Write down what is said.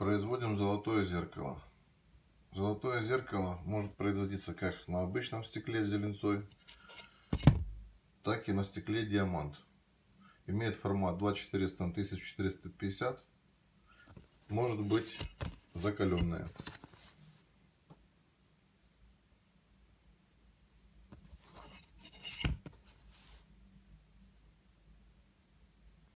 Производим золотое зеркало. Золотое зеркало может производиться как на обычном стекле с зеленцой, так и на стекле диамант. Имеет формат 2400 на 1450. Может быть закаленное.